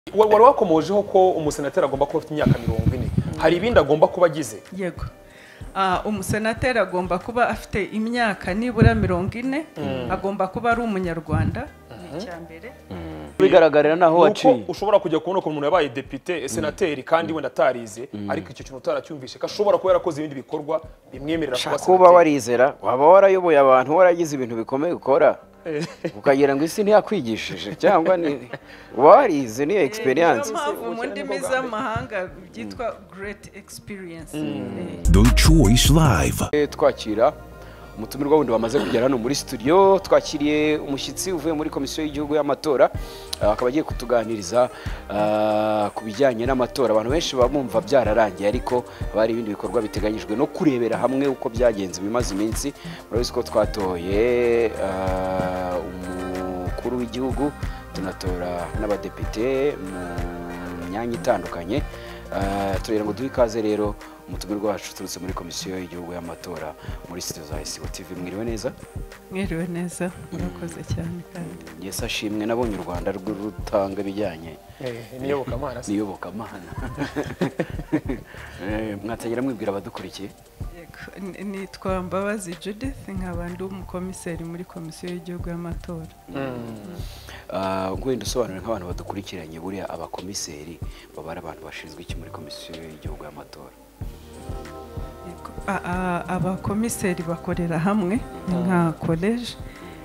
wari wakomojeho ko umusenateri agomba kuba afite imyaka 40 hari ibindi agomba kuba agize. Yego. Umusenateri agomba kuba afite imyaka nibura 40, agomba kuba ari umunyarwanda n'icyambere. Bigaragarira naho waciye. Ushobora kujya kubona ko umuntu yabaye depite senateri kandi wenda atarize ariko icyo kintu utaracyumvishe ko ashobora kuba yarakoze ibindi bikorwa bimwemerera kuba warizera waba warayoboye abantu waragize ibintu bikomeye gukora ukagira ngo isi ntiyakwigishije cyangwa ni warize niyo experience mu ndimi z'amahanga byitwa great experience. The Choice Live twakira umutumirwa wundi wamaze kugera hano muri studio. Twakiriye umushyitsi uvuye muri komisiyo y'igihugu y'amatora akaba agiye kutuganiriza ku bijyanye n'amatora. Abantu benshi bamumva byararangiye ariko bari ibindi bikorwa biteganyijwe no kurebera hamwe uko byagenze bimaze iminsi. Murabizi ko twatoye umukuru w'igihugu tunatora n'abadepite mu myanya itandukanye. Turera ngo duhe ikaze rero umutumirwa wacu turutse muri komisiyo y'igihugu y'amatora muri studio za ICO TV. Mwiriwe neza? Mwiriwe neza, murakoze cyane kandi. Yesa shimwe nabonye u Rwanda rutanga bijyanye niyobokamana. Niyobokamana. Mwatagira mwibwira abadukurikiye? Nitwa Mbabazi Judith nkaba ndi umukomiseri muri komisiyo y'igihugu y'amatora. Ngwenda usobanurira nk'abantu badukurikiranye buriya abakomiseri baba ari abantu bashinzwe iki muri komisiyo y'igihugu y'amatora? Abakomiseri bakorera hamwe nka college.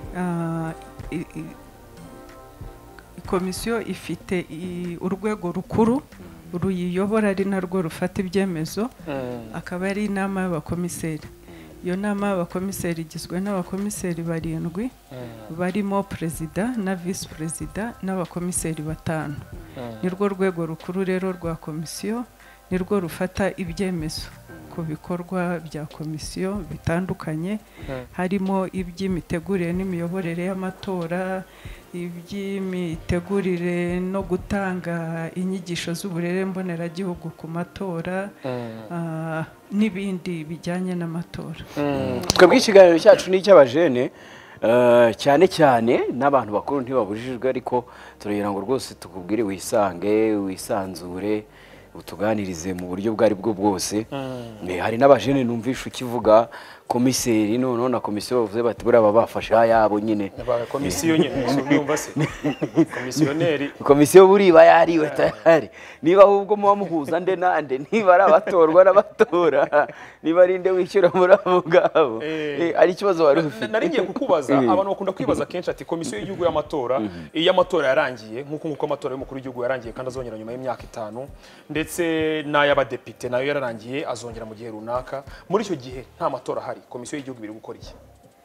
Komisiyo ifite urwego rukuru ruyiyobora ari narwo rufata ibyemezo akaba ari inama y'abakomiseri. Iyo nama y'abakomiseri igizwe n'abakomiseri 7 barimo perezida na vice perezida n'abakomiseri 5. Nirwo rwego rukuru rero rwa komisiyo, nirwo rufata ibyemezo ku bikorwa bya komisiyo bitandukanye harimo iby'imitegurire n'imiyoborere y'amatora, iby'imitegurire no gutanga inyigisho z'uburere mboneragihugu ku matora n'ibindi bijyanye n'amatora. Twebwe ikiganiro cyacu ni icy'abajene cyane cyane n'abantu bakuru ntibabujijwe ariko turira ngo rwose tukubwire wisanzure utuganirize mu buryo bwari bwo bwose. Hari n'abajene numvisha ukivuga komiseri none na komisiyo bavuze bati bura babafasha yabo nyine komisiyo nyine ubyumva se komisiyoneri komisiyo buri bayariwe tayari niba ahubwo muba muhuza nde nande niba ari abatorwa n'abatora niba ari nde wishyura muri abo ngabo ari ikibazo wari ufite. Nari ngiye kukubaza abantu bakunda kwibaza kenshi ati komisiyo y'igihugu y'amatora iyo amatora yarangiye nk'uko amatora y'umukuru w'igihugu yarangiye kandi azongera nyuma y'imyaka 5 ndetse n'ay'abadepite nayo yararangiye azongera mu gihe runaka. Muri icyo gihe nta matora hari komisiyo y'igihugu biri gukora iki?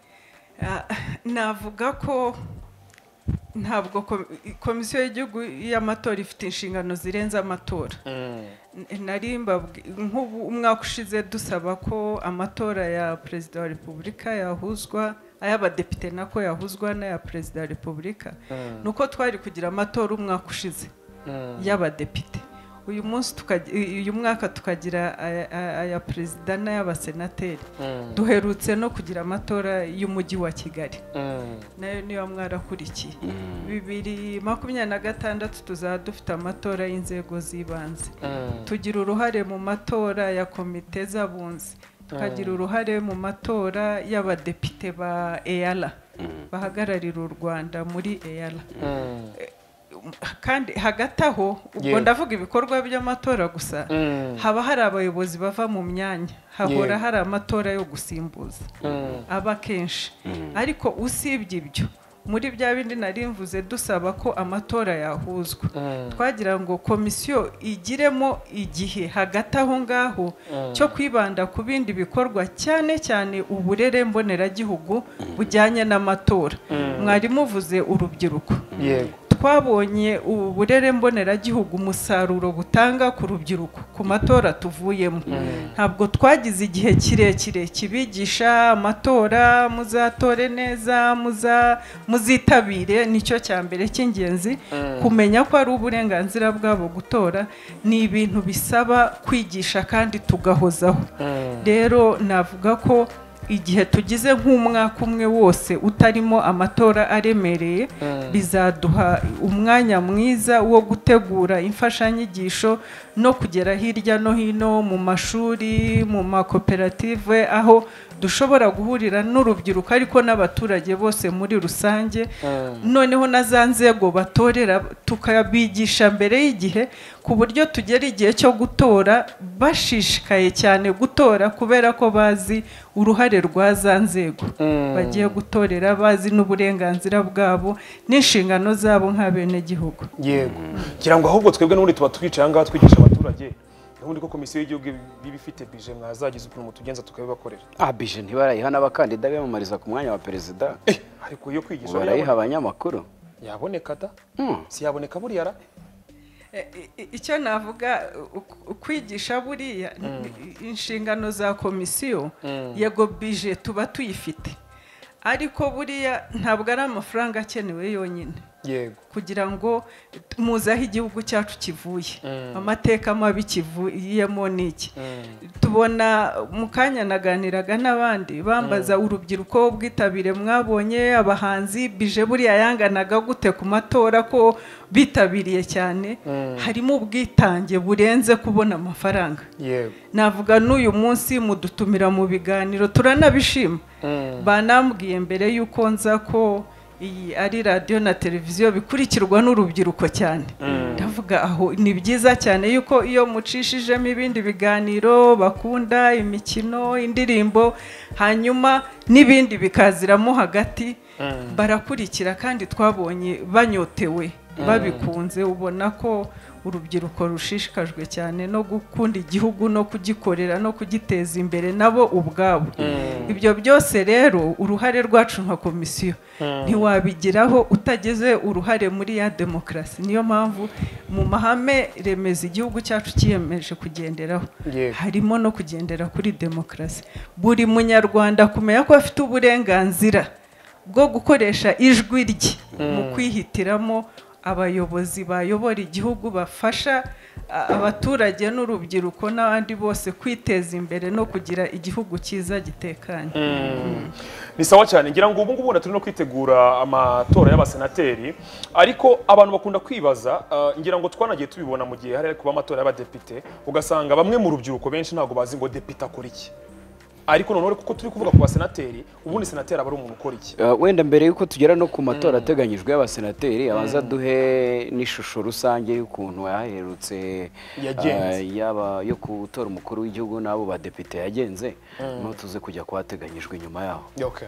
Navuga ko ntabwo komisiyo y'igihugu y'amatora ifite inshingano zirenze amatora. Narimba nk'umwaka ushize dusaba ko amatora ya perezida wa repubulika yahuzwa, ay'abadepite nako yahuzwa n'aya perezida wa repubulika, nuko twari kugira amatora umwaka ushize y'abadepite. Uyu mwaka tukagira aya perezida n'ay'abasenateri. Duherutse no kugira amatora y'umujyi wa Kigali nayo niyo mwarakurikiye. 2026 tuzaba dufite amatora y'inzego z'ibanze. Tugira uruhare mu matora ya komite z'abunzi, tukagira uruhare mu matora y'abadepite ba EALA bahagararira u Rwanda muri EALA. Kandi hagati aho ubwo ndavuga ibikorwa by'amatora gusa haba hari abayobozi bava mu myanya, hahora hari amatora yo gusimbuza aba kenshi. Ariko usibye ibyo muri bya bindi nari mvuze dusaba ko amatora yahuzwa, twagira ngo komisiyo igiremo igihe hagati aho ngaho cyo kwibanda ku bindi bikorwa cyane cyane uburere mboneragihugu bujyanye n'amatora. Mwari muvuze urubyiruko. Twabonye uburere mboneragihugu umusaruro butanga ku rubyiruko ku matora tuvuyemo. Ntabwo twagize igihe kirekire kibigisha amatora, muzatore neza, muzitabire. Nicyo cyambere cy'ingenzi kumenya ko ari uburenganzira bwabo gutora. Ni ibintu bisaba kwigisha kandi tugahozaho. Rero navuga ko igihe tugize nk'umwaka umwe wose utarimo amatora aremereye bizaduha umwanya mwiza wo gutegura imfashanyigisho no kugera hirya no hino mu mashuri, mu makoperative, aho dushobora guhurira n'urubyiruko ariko n'abaturage bose muri rusange, noneho na za nzego batorera tukabigisha mbere y'igihe, ku buryo tugera igihe cyo gutora bashishikaye cyane gutora kubera ko bazi uruhare rwa za nzego bagiye gutorera, bazi n'uburenganzira bwabo n'inshingano zabo nk'abenegihugu. Yego, kugira ngo ahubwo twebwe n'ubundi tuba twicaye ahangaha twigisha abaturage, ubundi ko komisiyo y'igihugu iba ifite bije mwazagize ukuntu mutugenza tukabibakorera. Bije ntibarayiha n'abakandida biyamamariza ku mwanya wa perezida, ariko iyo kwigisha barayiha abanyamakuru. Yaboneka da? Si yaboneka buriya ra? Icyo navuga kwigisha buriya inshingano za komisiyo, yego bije tuba tuyifite, ariko buriya ntabwo ari amafaranga akenewe yonyine. Yego, kugira ngo muzaho igihugu cyacu kivuye, amateka mabi kivuyemo n'iki. Tubona mu kanya naganiraga n'abandi bambaza urubyiruko bwitabire mwabonye, abahanzi bije buriya yanganaga gute ku matora ko bitabiriye cyane. Harimo ubwitange burenze kubona amafaranga. yego, Navuga n'uyu munsi mudutumira mu biganiro turanabishima. Banambwiye mbere yuko nza ko iyi ari radio na televiziyo bikurikirwa n'urubyiruko cyane. Ndavuga aho ni byiza cyane yuko iyo mucishijemo ibindi biganiro bakunda, imikino, indirimbo, hanyuma n'ibindi bikaziramo hagati, barakurikira kandi twabonye banyotewe babikunze. Ubona ko urubyiruko rushishikajwe cyane no gukunda igihugu no kugikorera no kugiteza imbere nabo ubwabo. Ibyo byose rero uruhare rwacu nka komisiyo ntiwabigiraho utageze uruhare muri ya demokarasi. Niyo mpamvu mu mahame remezo igihugu cyacu kiyemeje kugenderaho harimo no kugendera kuri demokarasi. Buri munyarwanda kumenya ko afite uburenganzira bwo gukoresha ijwi rye mu kwihitiramo abayobozi bayobora igihugu bafasha abaturage n'urubyiruko n'abandi bose kwiteza imbere no kugira igihugu cyiza gitekanye. Ni sawa cyane, ngira ngo ubu ngubu turi no kwitegura amatora y'abasenateri, ariko abantu bakunda kwibaza, ngira ngo twanagiye tubibona mu gihe hari kuba amatora y'abadepite, ugasanga bamwe mu rubyiruko benshi ntago bazi ngo depite akora iki. Ariko none kuko turi kuvuga ku basenateri, ubundi senateri aba ari umuntu ukora iki? Wenda mbere yuko tugera no ku matora ateganyijwe y'abasenateri, abaza duhe n'ishusho rusange y'ukuntu yaherutse yaba yo gutora umukuru w'igihugu n'abo badepite yagenze, no tuze kujya kuhateganyijwe nyuma yaho. Okay.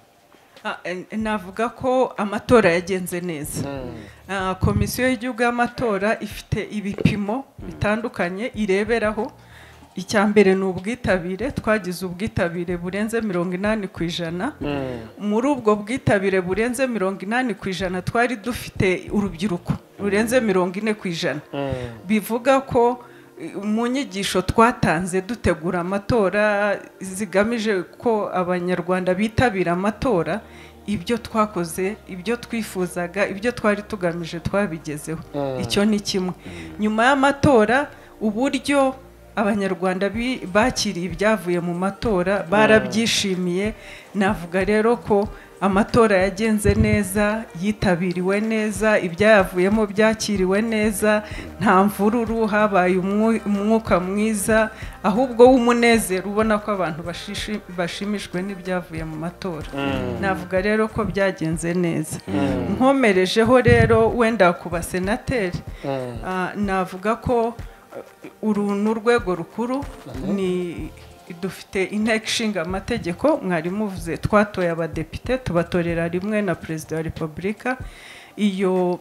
Navuga ko amatora yagenze neza. Komisiyo y'igihugu y'amatora ifite ibipimo bitandukanye ireberaho. Icyambere ni ubwitabire, twagize ubwitabire burenze 80%. Muri ubwo bwitabire burenze 80% twari dufite urubyiruko rurenze 40%. Bivuga ko mu nyigisho twatanze dutegura amatora zigamije ko abanyarwanda bitabira amatora, ibyo twakoze, ibyo twifuzaga, ibyo twari tugamije twabigezeho. Icyo ni kimwe. Nyuma y'amatora uburyo abanyarwanda bakiriye ibyavuye mu matora barabyishimiye. Navuga rero ko amatora yagenze neza, yitabiriwe neza, ibyayavuyemo byakiriwe neza, nta mvururu, habaye umwuka mwiza, ahubwo w'umunezero, ubona ko abantu bashimishwe n'ibyavuye mu matora. Navuga rero ko byagenze neza. Nkomerejeho rero wenda ku basenateri, navuga ko uru n'urwego rukuru, ni dufite inteko ishinga amategeko. Mwari muvuze twatoye abadepite, tubatorera rimwe na perezida wa repubulika. Iyo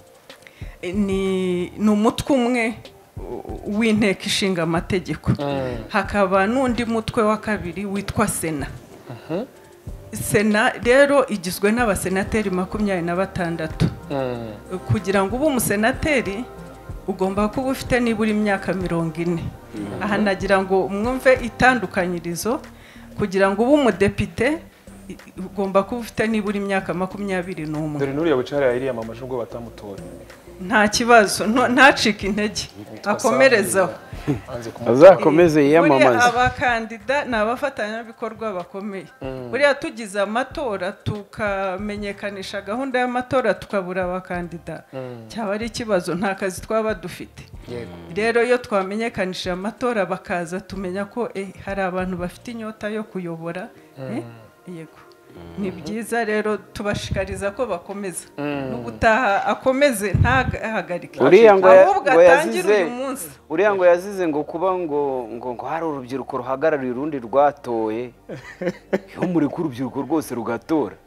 ni umutwe umwe w'inteko ishinga amategeko. Hakaba n'undi mutwe wa kabiri witwa sena. Sena rero igizwe n'abasenateri 26. Kugira ngo ube umusenateri ugomba kuba ufite nibura imyaka 40. Aha nagira ngo mwumve itandukanyirizo. Kugira ngo ube umudepite ugomba kuba ufite nibura imyaka 21. Dore nuriya wicara yiyamamaje ubwo batamutora. Nta kibazo, ntacika intege, akomerezaho. azakomeze yiyamamaze. Abakandida ni abafatanyabikorwa bakomeye. Buriya tugize amatora tukamenyekanisha gahunda y'amatora tukabura abakandida, cyaba ari ikibazo, nta kazi twaba dufite. Rero iyo twamenyekanishije amatora bakaza tumenya ko hari abantu bafite inyota yo kuyobora. Yego, ni byiza rero tubashikariza ko bakomeza n'ubutaha akomeze ntahagarike. Uriya ngo yazize ngo kuba ngo hari urubyiruko ruhagarariye urundi rwatoye, iyo muri ku urubyiruko rwose rugatora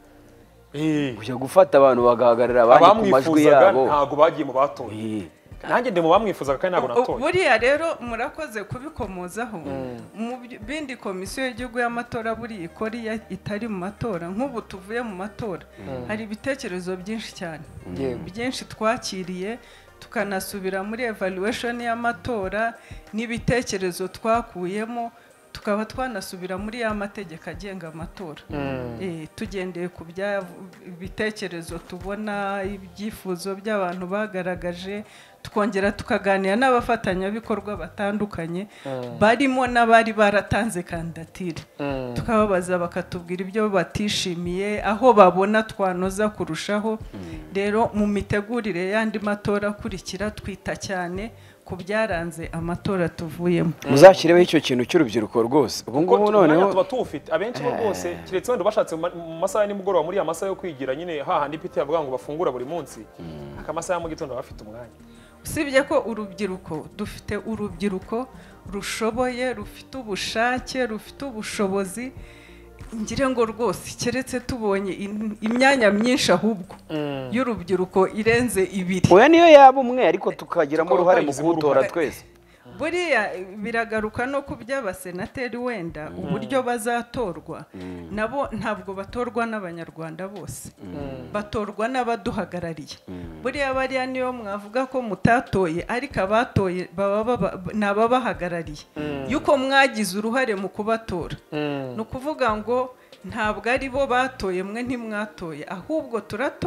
ujya gufata abantu bagahagarara abandi ku majwi yabo, ntabwo bagiye mu batoye. Nanjye ndi mu bamwifuzaga kandi ntabwo natoye. Buriya rero murakoze kubikomozaho. Mu bindi komisiyo y'igihugu y'amatora buriya ikora itari mu matora, nk'ubu tuvuye mu matora hari ibitekerezo byinshi cyane, byinshi twakiriye, tukanasubira muri evaluation y'amatora n'ibitekerezo twakuyemo, tukaba twanasubira muri ya mategeko agenga amatora. Tugendeye ku bitekerezo tubona, ibyifuzo by'abantu bagaragaje, tukongera tukaganira n'abafatanyabikorwa batandukanye barimo n'abari baratanze kandidatire, tukababaza bakatubwira ibyo batishimiye, aho babona twanoza kurushaho. Rero mu mitegurire y'andi matora akurikira twita cyane ku byaranze amatora tuvuyemo. Muzashyireho icyo kintu cy'urubyiruko rwose. Ubu ngubu noneho tuba tuwufite abenshi rwose, kiretse wenda bashatse mu masaha nimugoroba muri amasaha yo kwigira nyine hahandi pite yavuga ngo bafungura buri munsi, akamasaha ya mu gitondo bafite umwanya. Usibye ko urubyiruko dufite urubyiruko rushoboye, rufite ubushake, rufite ubushobozi, ngire ngo rwose keretse tubonye imyanya myinshi ahubwo y'urubyiruko irenze 2. Oya niyo yaba umwe ariko tukagiramo uruhare mu gutora twese. Buriya biragaruka no ku by'abasenateri wenda uburyo bazatorwa, nabo ntabwo batorwa n'abanyarwanda bose, batorwa n'abaduhagarariye. Buriya bariya niyo mwavuga ko mutatoye ariko abatoye n'ababahagarariye, yuko mwagize uruhare mu kubatora. Ni ukuvuga ngo ntabwo ari bo batoye mwe ntimwatoye, ahubwo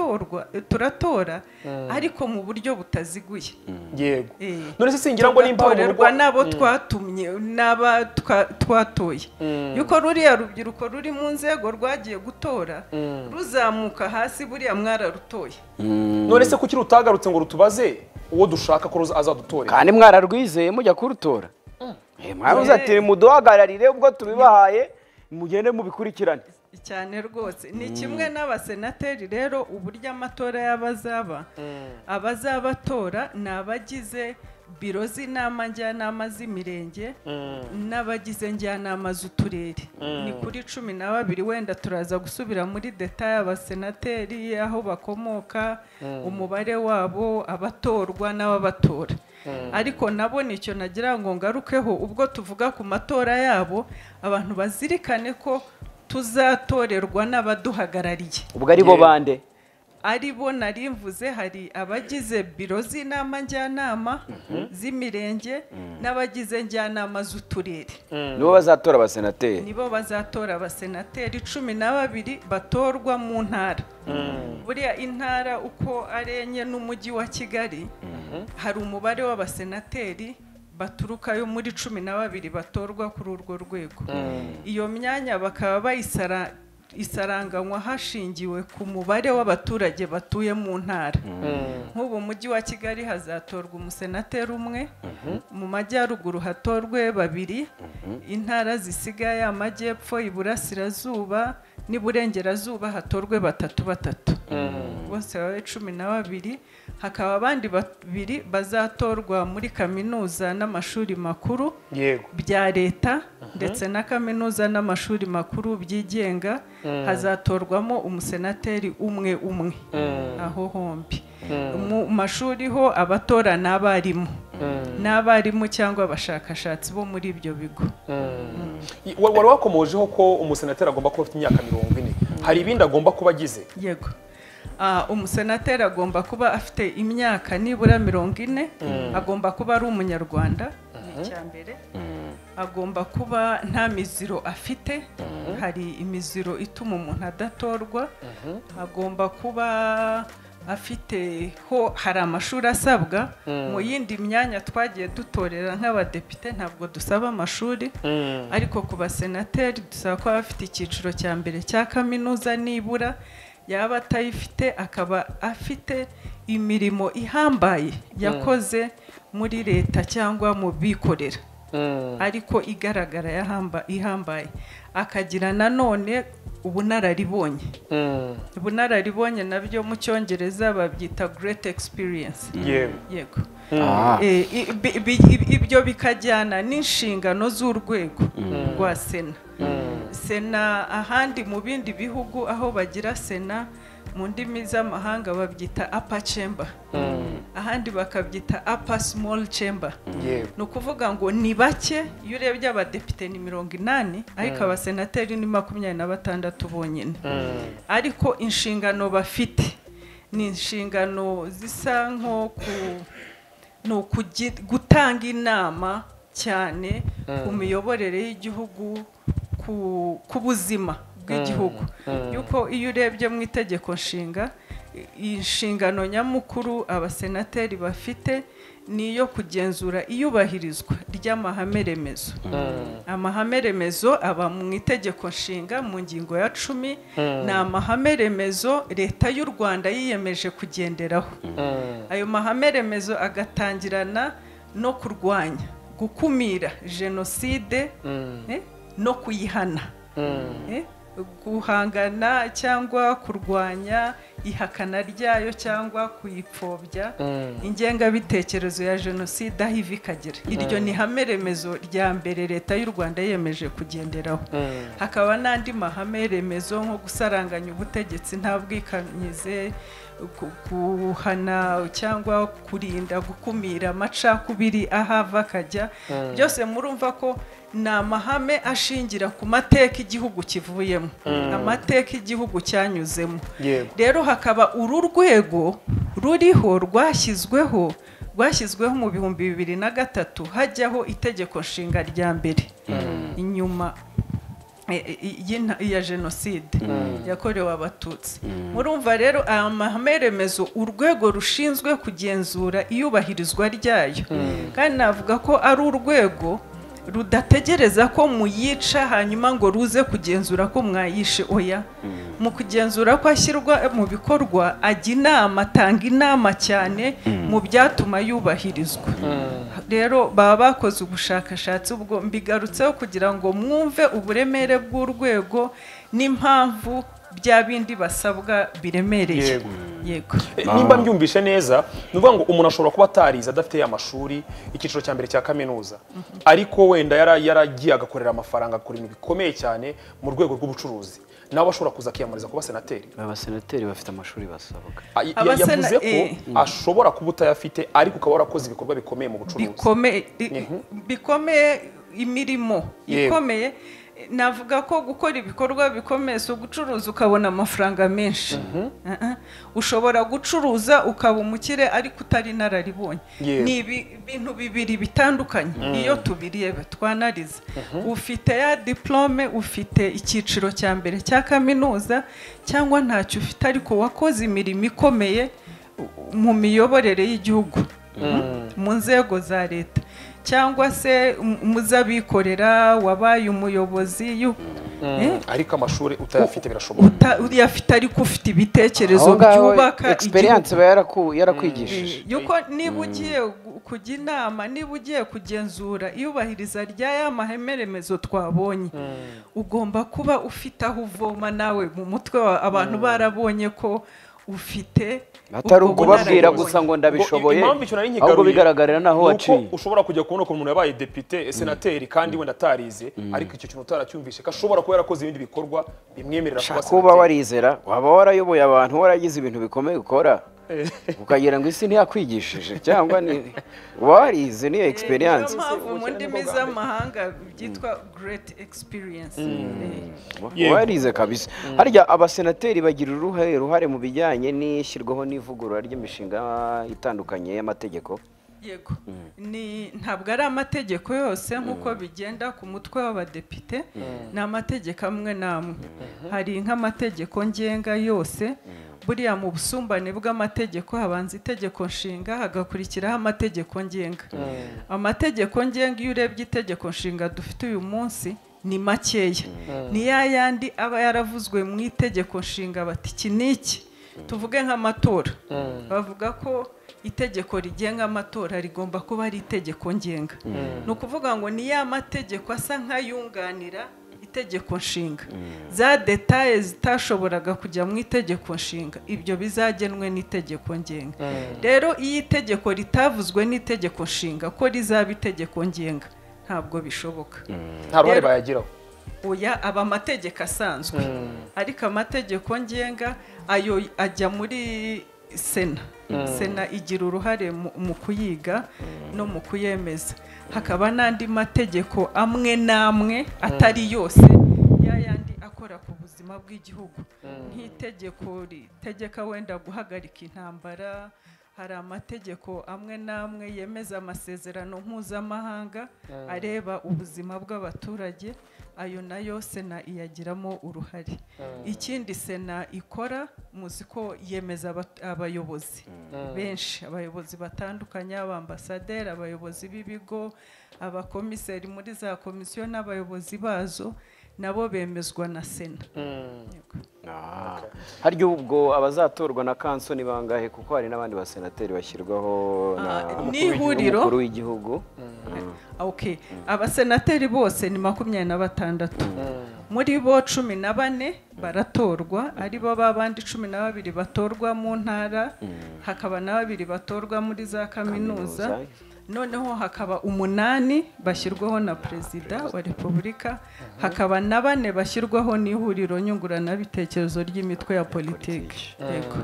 turatora ariko mu buryo butaziguye. Yego, none se singira ngo nimba nabo twatumye n'aba twatoye, yuko ruriya rubyiruko ruri mu nzego rwagiye gutora ruzamuka hasi, buriya mwararutoye. None se kuki rutagarutse ngo rutubaze uwo dushaka ko azadutora? Kandi mwararwizeye mujya kurutora. Mwaruze ati muduhagararire, ubwo tubibahaye mugende mubikurikirane cyane rwose. Ni kimwe n'abasenateri rero, uburyo amatora abazabatora ni abagize biro z'inama njyanama z'imirenge n'abagize njyanama z'uturere. Ni kuri 12, wenda turaza gusubira muri detail abasenateri, aho bakomoka, umubare wabo, abatorwa n'ababatora. Ariko nabo nicyo nagira ngo ngarukeho, ubwo tuvuga ku matora yabo abantu bazirikane ko tuzatorerwa n'abaduhagarariye. Ubwo ari bo bande? Ari bo narimvuze, hari abagize biro z'inama njyanama z'imirenge n'abagize njyanama z'uturere. Nibo bazatora abasenateri? Nibo bazatora abasenateri 12 batorwa mu ntara. Buriya intara uko arenye n'umujyi wa Kigali, hari umubare w'abasenateri baturukayo muri 12 batorwa kuri urwo rwego. Iyo myanya bakaba bayisaranganywa hashingiwe ku mubare w'abaturage batuye mu ntara. Nk'ubu mujyi wa Kigali hazatorwa umusenateri umwe, mu majyaruguru hatorwe 2, intara zisigaye amajyepfo, iburasirazuba n'iburengerazuba hatorwe 3 bose babe 12. Hakaba abandi 2 bazatorwa muri kaminuza n'amashuri makuru bya leta, ndetse na kaminuza n'amashuri makuru byigenga hazatorwamo umusenateri umwe aho hombi. Mu mashuri ho abatora n'abarimu cyangwa abashakashatsi bo muri ibyo bigo. Wari wakomojeho ko umusenateri agomba kuba afite imyaka 40. Hari ibindi agomba kuba agize? Yego, umusenateri agomba kuba afite imyaka nibura 40, agomba kuba ari umunyarwanda, icyambere. Agomba kuba nta miziro afite, hari imiziro ituma umuntu adatorwa. Agomba kuba afite ho hari amashuri asabwa mu yindi myanya twagiye dutorera nk'abadepite ntabwo dusaba amashuri ariko ku basenateri dusaba ko bafite icyiciro cya mbere cya kaminuza nibura yaba atayifite akaba afite imirimo ihambaye yakoze muri leta cyangwa mu bikorera ariko igaragara ihambaye akagira nanone ubunararibonye nabyo mu cyongereza babyita great experience yego ibyo bikajyana n'inshingano z'urwego rwa sena ahandi mu bindi bihugu aho bagira sena mu ndimi z'amahanga babyita upper chamber ahandi bakabyita upper small chamber ni ukuvuga ngo ni bake iyo urebye abadepite ni 80 ariko abasenateri ni 26 bonyine ariko inshingano bafite ni inshingano zisa nko gutanga inama cyane ku miyoborere y'igihugu ku buzima bw'igihugu yuko iyo urebye mu itegeko nshinga inshingano nyamukuru abasenateri bafite niyo kugenzura iyubahirizwa ry'amahame remezo amahame remezo aba mu itegeko nshinga mu ngingo ya 10 ni amahame remezo leta y'u Rwanda yiyemeje kugenderaho ayo mahame remezo agatangirana no kurwanya gukumira jenoside no kuyihana guhangana cyangwa kurwanya ihakana ryayo cyangwa kuyipfobya ingengabitekerezo ya jenoside aho iva ikagera iryo ni ihame remezo rya mbere leta y'u Rwanda yiyemeje kugenderaho hakaba n'andi mahame remezo nko gusaranganya ubutegetsi nta bwikanyize guhana cyangwa kurinda gukumira amacakubiri ahava akajya byose murumva ko ni amahame ashingira ku mateka igihugu kivuyemo amateka igihugu cyanyuzemo rero hakaba uru rwego ruriho rwashyizweho mu 2003 hajyaho itegeko nshinga rya mbere inyuma ya jenoside yakorewe abatutsi murumva rero amahame remezo urwego rushinzwe kugenzura iyubahirizwa ryayo kandi navuga ko ari urwego rudategereza ko muyica hanyuma ngo ruze kugenzura ko mwayishe oya mu kugenzura ko ashyirwa mu bikorwa ajya inama atanga inama cyane mu byatuma yubahirizwa rero baba bakoze ubushakashatsi ubwo mbigarutseho kugira ngo mwumve uburemere bw'urwego n'impamvu bya bindi basabwa biremereye yego nimba mbyumvishe neza nuvuga ngo umuntu ashobora kuba atarize adafite amashuri icyiciro cya mbere cya kaminuza ariko wenda yaragiye agakorera amafaranga akora ibintu bikomeye cyane mu rwego rw'ubucuruzi nawe ashobora kuza akiyamamariza kuba senateri abasenateri bafite amashuri basabwa yavuze ko ashobora kuba utayafite ariko ukaba warakoze ibikorwa bikomeye mu bucuruzi bikomeye imirimo ikomeye navuga ko gukora ibikorwa bikomeye so gucuruza ukabona amafaranga menshi ushobora gucuruza ukaba umukire ariko utari nararibonye ni ibintu bibiri bitandukanye iyo tubiriyebe twanarize ufite ya diplome ufite icyiciro cya mbere cya kaminuza cyangwa ntacyo ufite ariko wakoze imirimo ikomeye mu miyoborere y'igihugu mu nzego za leta cyangwa se muzabikorera wabaye umuyobozi ariko amashuri utayafite birashoboka uyafite ariko ufite ibitekerezo byubaka experience yarakwigishije yuko niba ugiye kujya inama niba ugiye kugenzura iyubahiriza ry'aya mahame remezo twabonye ugomba kuba ufite aho uvoma nawe mu mutwe abantu barabonye ko ufite atari ukubabwira gusa ngo ndabishoboye ahubwo bigaragarira naho waciye ushobora kujya kubona ko umuntu yabaye depite senateri kandi wenda atarize ariko icyo kintu utaracyumvishe ko ashobora kuba yarakoze ibindi bikorwa bimwemerera kuba warizera waba warayoboye abantu waragize ibintu bikomeye ukora ukagira ngo isi ntiyakwigishije cyangwa ni warize niyo experience mu ndimi z'amahanga byitwa great experience warize kabisa harya abasenateri bagira uruhare mu bijyanye n'ishyirwaho n'ivugurura ry'imishinga itandukanye y'amategeko yego ntabwo ari amategeko yose nk'uko bigenda ku mutwe w'abadepite ni amategeko amwe n'amwe hari nk'amategeko ngenga yose buriya mu busumbane bw'amategeko habanza itegeko nshinga hagakurikiraho amategeko ngenga. Amategeko ngenga iyo urebye itegeko nshinga dufite uyu munsi ni makeya, ni yandi aba yaravuzwe mu itegeko nshinga bati iki niki. Tuvuge nk'amatora, bavuga ko itegeko rigenga amatora rigomba kuba ari itegeko ngenga. Ni ukuvuga ngo ni ya mategeko asa nk'ayunganira itegeko nshinga. Za detaye zitashoboraga kujya mu itegeko nshinga, ibyo bizagenwe n'itegeko ngenga. Rero iyo itegeko ritavuzwe n'itegeko nshinga ko rizaba itegeko ngenga, ntabwo bishoboka. nta ruhare bayagiraho. Oya, aba amategeko asanzwe, ariko amategeko ngenga ayo ajya muri sena. Sena igira uruhare mu kuyiga no mu kuyemeza. Hakaba n'andi mategeko amwe n'amwe atari yose yayandi akora ku buzima bw'igihugu, nk'itegeko ritegeka wenda guhagarika intambara. Hari amategeko amwe n'amwe yemeza amasezerano mpuzamahanga areba ubuzima bw'abaturage, ayo nayo sena iyagiramo uruhare. Ikindi sena ikora, muzi ko yemeza abayobozi benshi, abayobozi batandukanye, abambasaderi, abayobozi b'ibigo, abakomiseri muri za komisiyo n'abayobozi bazo, nabo bemezwa na sena. Harya ubwo abazatorwa na kansoni bangahe? Kuko hari n'abandi basenateri bashyirwaho n'umukuru w'igihugu. Okay, abasenateri bose ni 26. Muri bo 14 baratorwa, ari bo babandi 12 batorwa mu ntara, hakaba na 2 batorwa muri za kaminuza. Noneho hakaba 8 bashyirwaho na Perezida wa Repubulika, hakaba na 4 bashyirwaho n'ihuriro nyunguranabitekerezo ry'imitwe ya politiki. Yego.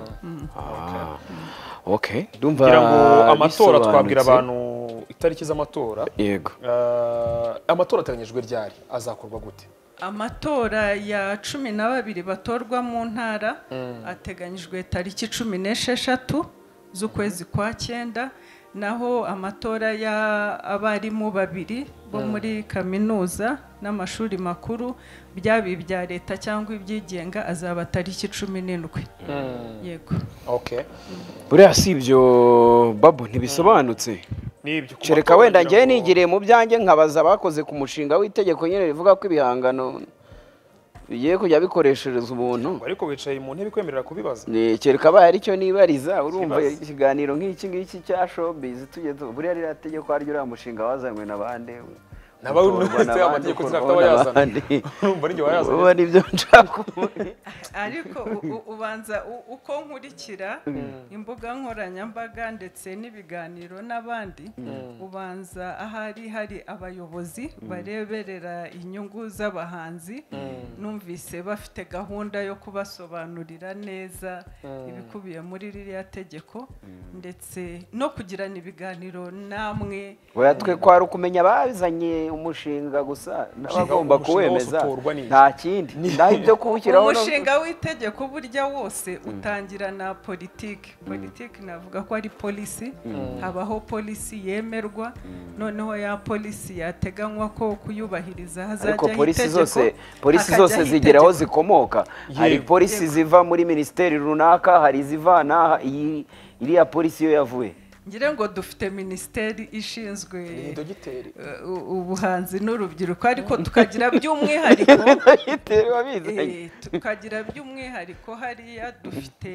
Okay, kugira ngo amatora twabwira abantu itariki z'amatora. Yego. Amatora ateganyijwe ryari, azakorwa gute? Amatora ya 12 batorwa mu ntara ateganyijwe tariki 16 z'ukwezi kwa 9. Naho amatora y'abarimu 2 bo muri kaminuza n'amashuri makuru byabi bya leta cyangwa ibyigenga azaba tariki 17. Yego. Okay. Buriya si ibyo Babu ntibisobanutse. Cereka wenda ngiye nigiriye mu byanjye nkabaza bakoze ku mushinga w'itegeko nyine rivuga ko ibihangano bigiye kujya bikoreshereza umuntu, ariko wicaye mu ntebe kwemerera kubibaza. Cereka baye aricyo nibariza. Urumva ikiganiro nk'iki cya showbiz tujye buriya rira tegeko haryo uriya mushinga wazanywe n'abande n'abawunutse amategeko zafite abayazana. Urumva ari wayazana. Uba nibyo nshaka. Ariko ubanza uko nkurikira imbuga nkoranyambaga ndetse n'ibiganiro n'abandi, ubanza ahari hari abayobozi bareberera inyungu z'abahanzi, numvise bafite gahunda yo kubasobanurira neza ibikubiye muri ririya tegeko, ndetse no kugirana ibiganiro namwe. Oya, twe kwari ukumenya bazanye umushinga gusa n'abagomba kuwemeza, nta kindi ndaho ibyo kuwushyiraho. Umushinga w'itegeko burya wose utangira na politiki. Politiki navuga ko ari polisi, habaho polisi yemerwa, noneho ya polisi yateganywa ko kuyubahiriza hazajya itegeko. Polisi zose zigeraho zikomoka. Hari polisi ziva muri ministeri runaka, hari zivana iriya polisi yo yavuye. Ngire ngo dufite ministeri ishinzwe ubuhanzi n'urubyiruko, ariko tukagira by'umwihariko hariya dufite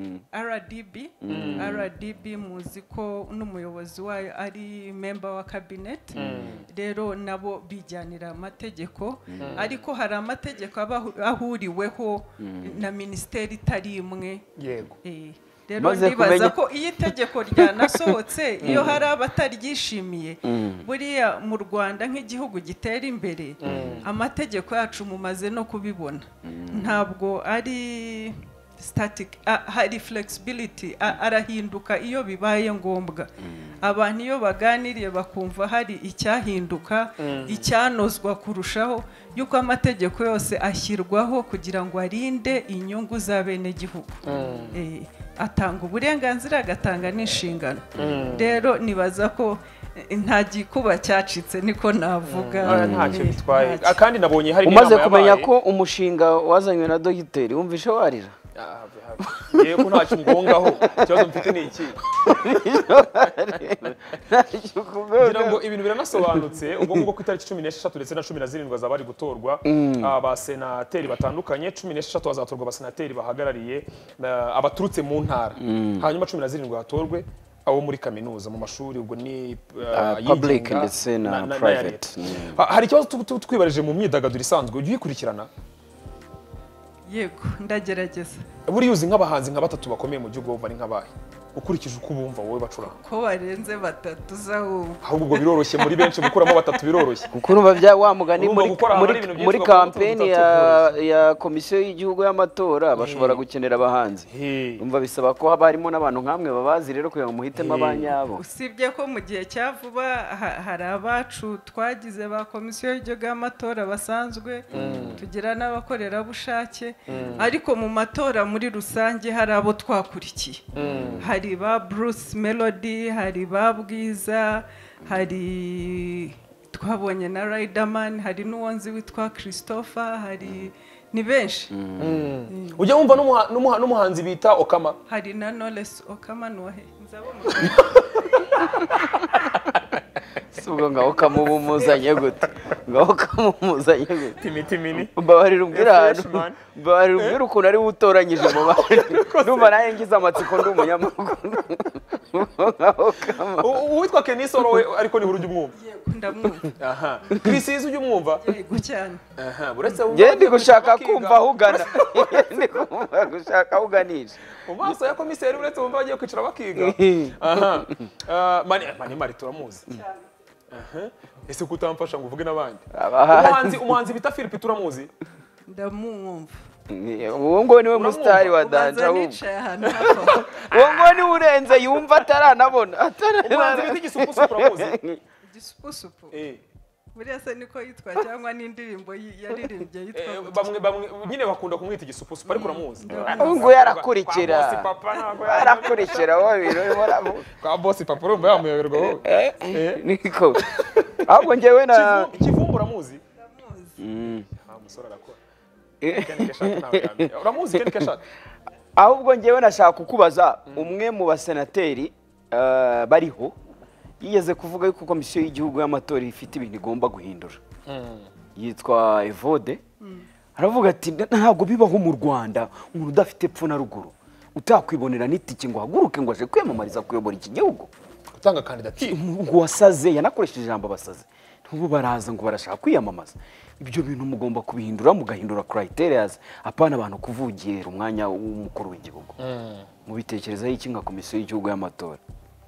RDB muzi ko n'umuyobozi wayo ari member wa cabinet. Rero nabo bijyanira amategeko, ariko hari amategeko ahuriweho na ministeri itari imwe. Yego. Rero ndibaza ko iyi tegeko ryanasohotse iyo hari abataryishimiye, buriya mu Rwanda nk'igihugu gitera imbere, amategeko yacu mumaze no kubibona, ntabwo ari static, hari flexibility, arahinduka iyo bibaye ngombwa. Abantu iyo baganiriye bakumva hari icyahinduka, icyanozwa kurushaho, yuko amategeko yose ashyirwaho kugira ngo arinde inyungu za bene gihugu. Atanga uburenganzira, agatanga n'inshingano. Rero nibaza ko nta gikuba cyacitse, niko navuga. Ntacyo bitwaye. Kandi nabonye hari umaze kumenya ko umushinga wazanywe na dogiteri wumvishe warira. yego ntacyo ngongaho ikibazo mfite ni iki ngira ngo ibintu biranasobanutse ubwo ngubwo ku itariki 16 ndetse na 17 bazaba bari gutorwa abasenateri batandukanye 16 hazatorwa abasenateri bahagarariye abaturutse mu ntara hanyuma 17 hatorwe abo muri kaminuza mu mashuri ubwo ni public ndetse na private. Hari ikibazo twibarije mu myidagaduro isanzwe ujye uyikurikirana? Yego ndagerageza. Buri yuzi nk'abahanzi nka batatu bakomeye mu gihugu bari nk'abahe ukurikije uko bumva wowe bacura ko barenze batatu zaho ahubwo ubwo biroroshye muri benshi gukuramo batatu biroroshye kuko urumva bya wa mugani muri campaign ya komisiyo y'igihugu y'amatora bashobora gukenera abahanzi umva bisaba ko haba harimo n'abantu nkamwe babazi rero kugira ngo muhitemo abanyabo. Usibye ko mu gihe cya vuba hari abacu twagize ba komisiyo y'igihugu y'amatora basanzwe tugira n'abakorerabushake ariko mu matora muri rusange hari abo twakurikiye hari ba Bruce Melody hari ba Bwiza hari twabonye na Riderman hari n'uwonzi witwa Christopher hari ni benshi ujya wumva n'umuhanzi bita Okama hari na Knowless Okama nuwahe nzabona subwo ngaho kamubumuzanye gute ngaho kamumuzanye gute timitimini mbabarira umbwira ukuntu ari utoranyije mu bandi ndumva naye ngize amatsiko ndi umunyamakuru uwitwa Kenisoro ariko ni burujya umwumva ndamwumva aha Chris izi ujya umwumva yego cyane aha buretse ndi gushaka kumva ahugana ndi kumva gushaka ahuganisha mu maso ya komiseri buretse bumva bagiye kwicara bakiga aha mani turamuzi ese kutamfasha ngo uvuge n'abandi umuhanzi bita Philip turamuzi ndamwumva uwo ngo niwe mustari wa danja uwo ngo ni urenze yumva ataranabona umuhanzi bita Gisupusupu turamuzi Gisupusupu buriya se niko yitwa cyangwa n'indirimbo yaririmbye yitwa bamwe nyine bakunda kumwita Gisupusupu ariko uramuzi ngo yarakurikira wowe biro baramu kwa boss papa urumva yamuyoberwa wowe niko ahubwo njyewe na Kivumbu uramuzi umusore arakora uramuzi Ken Keshak ahubwo njyewe nashaka kukubaza umwe mu basenateri bariho yigeze kuvuga yuko komisiyo y'igihugu y'amatora ifite ibintu igomba guhindura yitwa Evode aravuga ati ntabwo bibaho mu Rwanda umuntu udafite epfo na ruguru utakwibonera n'itiki ngo haguruke ngo aje kwiyamamariza kuyobora iki gihugu utanga kandidatire ngo wasaze yanakoresheje ijambo basaze n'ubu baraza ngo barashaka kwiyamamaza ibyo bintu mugomba kubihindura mugahindura criteria apana abantu kuvugira umwanya w'umukuru w'igihugu mu bitekerezo y'iki nka komisiyo y'igihugu y'amatora.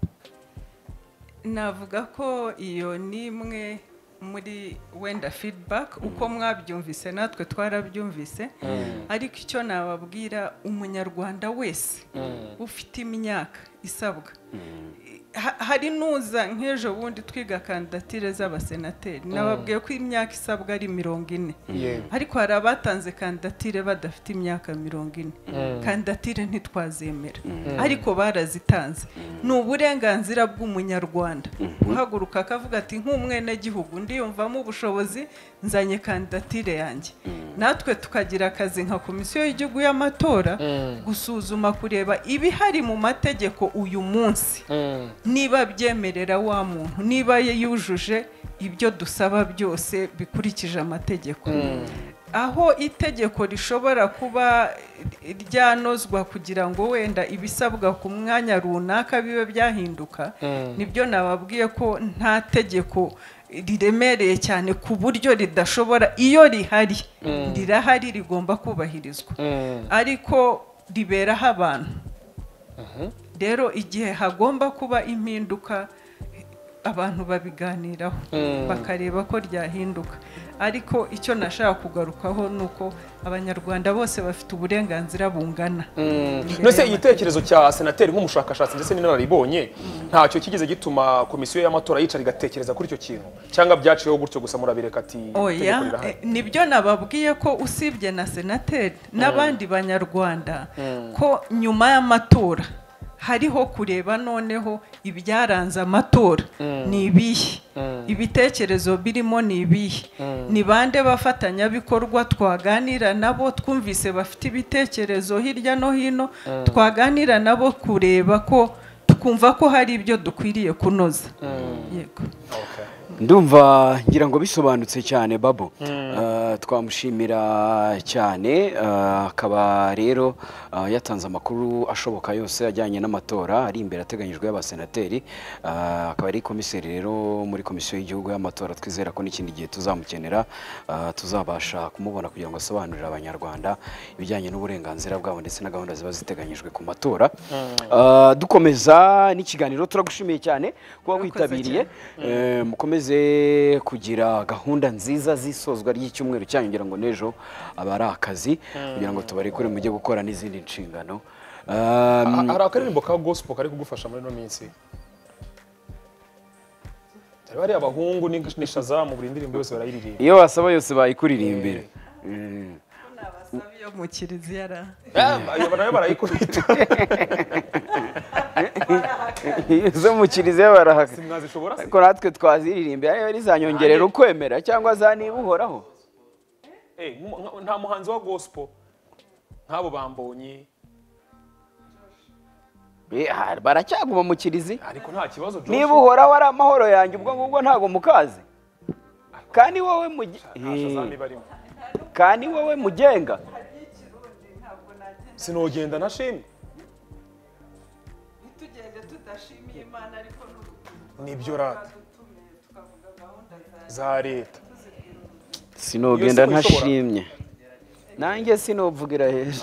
Navuga ko iyo ni imwe muri wenda feedback uko mwabyumvise natwe twarabyumvise ariko icyo nababwira umunyarwanda wese ufite imyaka isabwa hari nuza nk'ejo bundi twiga kandidatire z'abasenateri nababwiye ko imyaka isabwa ari 40 ariko hari abatanze kandidatire badafite imyaka 40 kandidatire ntitwazemera ariko barazitanze ni uburenganzira bw'umunyarwanda guhaguruka akavuga ati nk'umwene gihugu ndiyumvamo ubushobozi nzanye kandidatire yanjye natwe tukagira akazi nka komisiyo y'igihugu y'amatora gusuzuma kureba ibihari mu mategeko uyu munsi niba byemerera wa muntu niba yujuje ibyo dusaba byose bikurikije amategeko aho itegeko rishobora kuba ryanozwa kugira ngo wenda ibisabwa ku mwanya runaka bibe byahinduka nibyo nababwiye ko nta tegeko riremereye cyane ku buryo ridashobora iyo rihari rirahari rigomba kubahirizwa ariko riberaho abantu rero igihe hagomba kuba impinduka abantu babiganiraho bakareba ko ryahinduka ariko icyo nashaka kugarukaho nuko abanyarwanda bose bafite uburenganzira bungana. Nose igitekerezo cya senateri nk'umushakashatsi ndetse n'inararibonye ntacyo kigeze gituma komisiyo y'amatora yicara igatekereza kuri icyo kintu cyangwa byaciyeho gutyo gusa murabireka ati nibyo nababwiye ko usibye na senateri n'abandi banyarwanda ko nyuma y'amatora hariho kureba noneho ibyaranze amatora ni ibihe, ibitekerezo birimo ni ibihe, ni bande bafatanyabikorwa twaganira nabo, twumvise bafite ibitekerezo hirya no hino, twaganira nabo kureba ko tukumva ko hari ibyo dukwiriye kunoza. Yego. Ndumva ngira ngo bisobanutse cyane Babo. Twamushimira cyane, akaba rero yatanze amakuru ashoboka yose ajyanye n'amatora ari imbere ateganyijwe y'abasenateri, akaba ari komiseri rero muri komisiyo y'igihugu y'amatora. Twizera ko n'ikindi gihe tuzamukenera tuzabasha kumubona kugira ngo asobanurire abanyarwanda ibijyanye n'uburenganzira bwabo ndetse na gahunda ziba ziteganyijwe ku matora. Dukomeza n'ikiganiro, turagushimiye cyane kuba witabiriye. Mukomeze kugira gahunda nziza z'isozwa ry'icyumweru cyanyu, ngira ngo nejo aba ari akazi kugira ngo tubarekure mujye gukora n'izindi nshingano. Hari akaririmbo ka gospel kari kugufasha muri no minsi? Bari abahungu n'ishazamu buri ndirimbo yose barayiririmba. Iyo wasaba yose bayikuririmbira. Yo mu kiliziya ra. Nayo barayikubita. Izo mu kiliziya barahaka. Simwazishobora se? Ariko natwe twaziririmba, ariyo rizanyongerera ukwemera cyangwa zanibuhoraho. Nta muhanzi wa gospel nk'abo Bambonyi baracyaguma mu kiliziya, ariko nta kibazo. niba uhoraho ari amahoro yanjye ubwo ngubwo ntago mukazi, kandi wowe kandi wowe mugenga sinogenda nashimye. Nitugende tudashimiye Imana ariko nibyo rata za leta. Sinogenda ntashimye, nanjye sinovugira hejuru.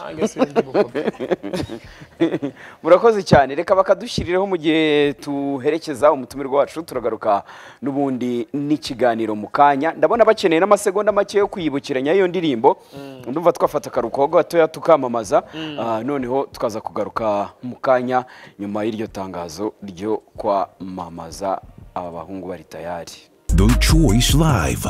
Murakoze cyane, reka bakadushyiriraho mu gihe tuherekeza umutumirwa wacu. Turagaruka n'ubundi n'ikiganiro mu kanya. Ndabona bakeneye n'amasegonda make yo kwiyibukiranya iyo ndirimbo. Ndumva twafata akaruhuko gatoya tukamamaza, noneho tukaza kugaruka mu kanya nyuma y'iryo tangazo ryo kwamamaza aba bahungu bari tayari. The Choice Live.